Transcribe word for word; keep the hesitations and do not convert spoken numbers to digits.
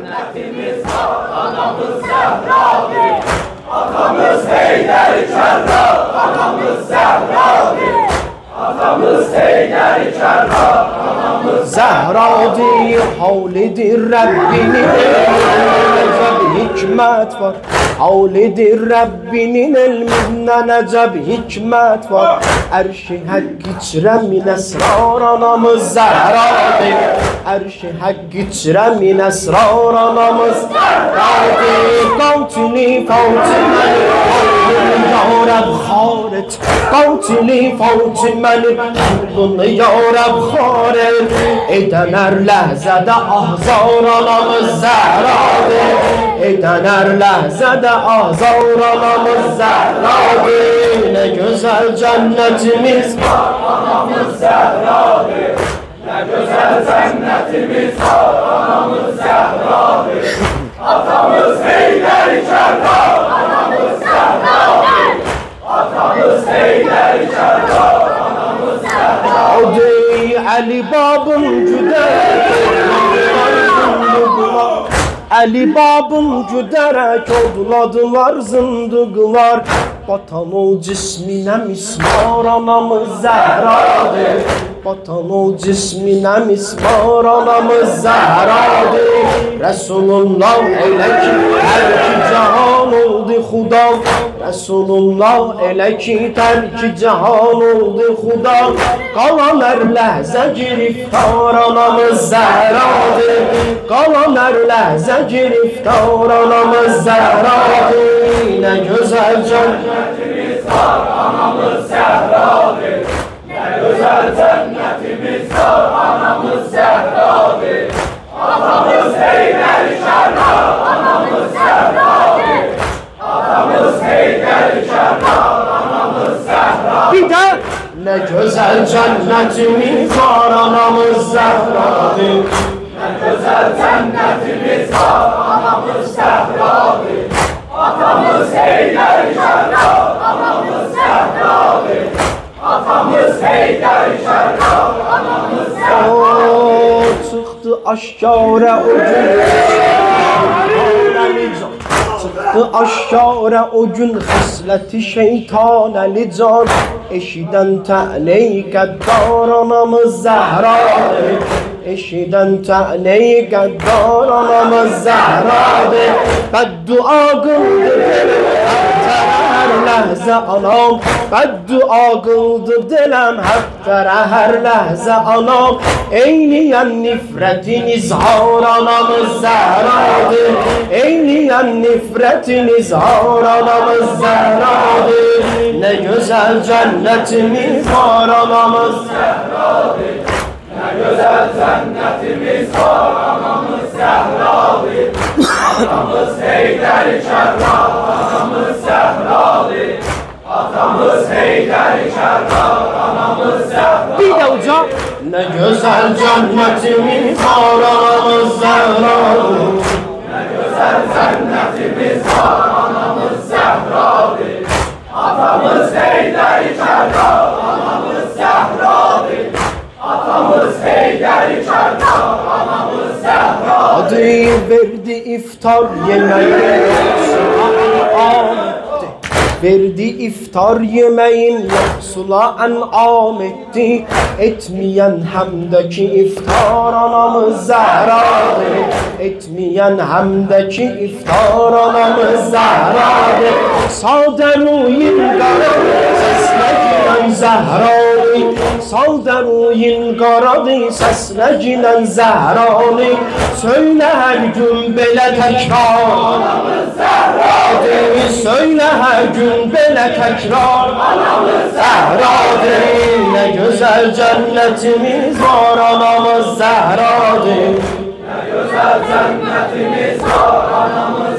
cennetimiz var, anamız Zehra'dır. Atamız Heyderi Kerra, anamız Zehra'dır. Atamız Heyderi Kerra, anamız Zehra'dır, havlidir Rabbinin necab hikmet var. Havlidir Rabbinin ilminde necab hikmet var. Erşi hak içremin esrar anamız Zehra'dır. Erşi hak içremin esrar anamız Zehra'dır. Kavtini Fatima'nı ya Rab haret, Kavtini Fatima'nı bunu ya Rab haret. Eden her lehzede ahzar anamız Zehra'dır. Eden her lehzede ahzar anamız Zehra'dır. Ne güzel cennetimiz var anamız Zehra'dır. Ne güzel cennetimiz var anamız Zehra'dır. Atamız Heyderi Kerra, anamız Zehra'dır. Atamız Heyderi Kerra, anamız Zehra'dır. Ali babın güderek Ali babın güderek odladılar zındıgılar. Vatan ol cismine mismar anamız Zehra'dır. Vatan ol cismine mismar anamız Zehra'dır. Resulullah elə ki hər ki cahan oldu Xuda. Resulullah elə ki hər ki cahan oldu Xuda. Qalan hər ləhzə giriftar anamız Zehra'dır. Qalan hər ləhzə giriftar anamız Zehra'dır. Nə gözəl cennetimiz var anamız Zehra'dır. Ne güzel cennetimiz var anamız Zehra'dır. Atamız Heyderi Kerra, anamız Zehra'dır. Atamız Heyderi Kerra, anamız Zehra'dır. Bir de ne güzel cennetimiz var anamız Zehra'dır. Ne güzel cennetimiz var anamız Zehra'dır. Atamız Heyderi Kerra, anamız Zehra'dır. Atamız Heyderi Kerra, anamız Zehra'dır. Çıktı aşkara o gün Çıktı aşkara o gün Hisleti şeytan Ali Can. Eşiden ta'neyi gaddar anamız Zehra'dır. Eşiden ta'neyi gaddar anamız Zehra'dır. Beddua kıldı her lehze anam. Beddua kıldı dilem heptere her lehze anam. Eyleyen nifretin izhar anamız Zehra'dır. Eyleyen nifretin izhar anamız Zehra'dır. Ne güzel cennetimiz var anamız Zehra'dır. Ne güzel cennetimiz var anamız Zehra'dır. Atamız Heyderi Kerra, anamız Zehra'dır. Atamız Heyderi Kerra, anamız Zehra'dır. Bir de uca ne güzel cennetimiz var anamız Zehra'dır. Ne güzel cennetimiz var anamız Zehra'dır. Atamız Heyderi Kerra, anamız Zehra'dır. Atamız Heyderi Kerra, anamız Zehra'dır. Adı verdi iftar yemeği Verdi iftar yemeğin yoksula en'am etti. Etmeyen hemdeki iftar anamız Zehra'dır. Etmeyen hemdeki iftar anamız Zehra'dır. Saderuyin qaradı seslə girən Zehra'dır. Saderuyin qaradı seslə girən Zehra'dır. Söylə hər gün belə təkrar anamız Zehra'dır. Söylə hər gün belə təkrar anamız Zehra'dır. Ne güzel cennetimiz var anamız Zehra'dır. Ne güzel cennetimiz var anamız